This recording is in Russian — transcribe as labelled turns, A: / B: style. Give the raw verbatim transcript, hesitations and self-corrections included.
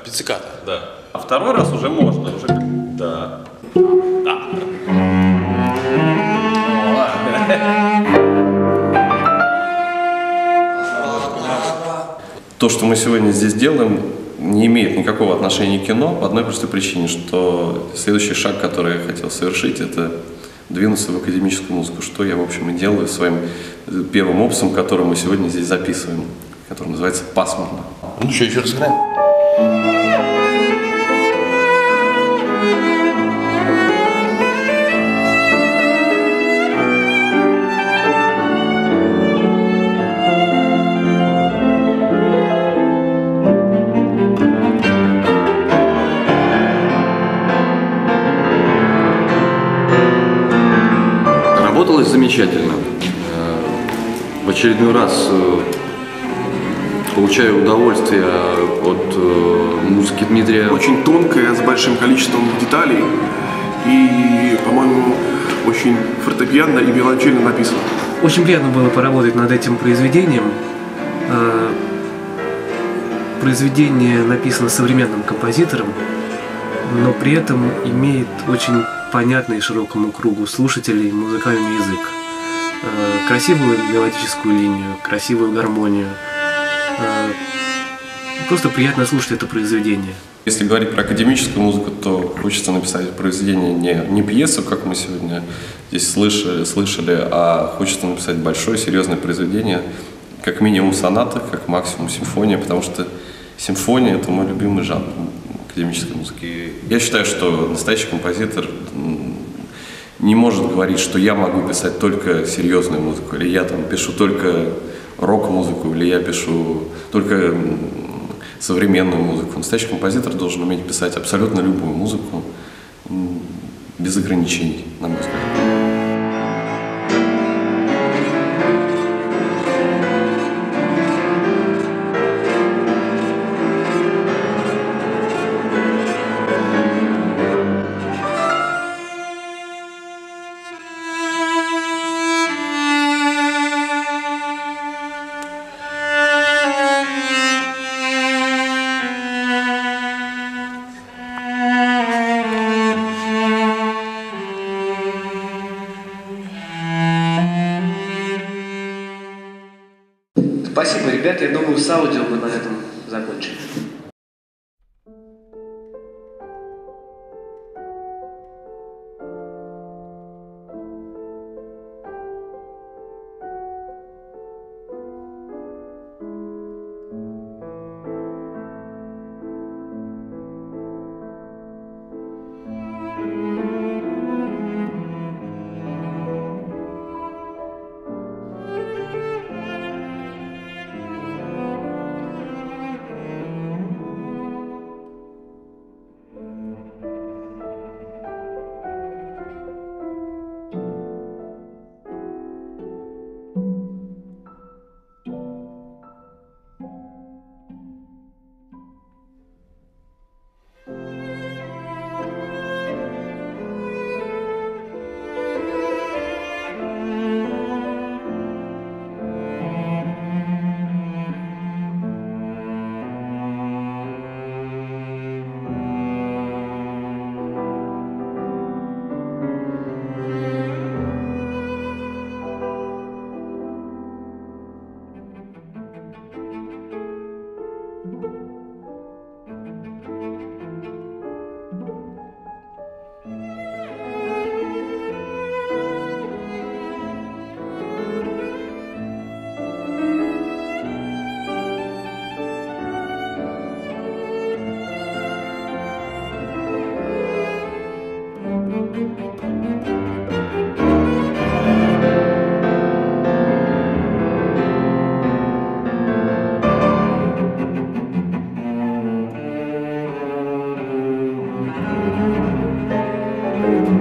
A: пицциката.
B: Да. А второй раз уже можно. Уже... Да. Да. То, что мы сегодня здесь делаем, не имеет никакого отношения к кино по одной простой причине, что следующий шаг, который я хотел совершить, это двинуться в академическую музыку, что я, в общем, и делаю своим первым опусом, который мы сегодня здесь записываем, который называется «Пасмурно».
A: Ну что, еще раз играем?
C: Работалось замечательно. В очередной раз получаю удовольствие от музыки Дмитрия.
D: Очень тонкая, с большим количеством деталей и, по-моему, очень фортепианно и виолончельно написано.
E: Очень приятно было поработать над этим произведением. Произведение написано современным композитором, но при этом имеет очень понятный широкому кругу слушателей музыкальный язык. Красивую мелодическую линию, красивую гармонию. Просто приятно слушать это произведение.
B: Если говорить про академическую музыку, то хочется написать произведение не, не пьесу, как мы сегодня здесь слышали, слышали, а хочется написать большое, серьезное произведение, как минимум соната, как максимум симфония, потому что симфония – это мой любимый жанр академической музыки. Я считаю, что настоящий композитор не может говорить, что я могу писать только серьезную музыку, или я там пишу только рок-музыку, или я пишу только современную музыку. Настоящий композитор должен уметь писать абсолютно любую музыку без ограничений, на мой взгляд.
E: Спасибо, ребята. Я думаю, с аудио мы на этом закончим.
F: Thank you.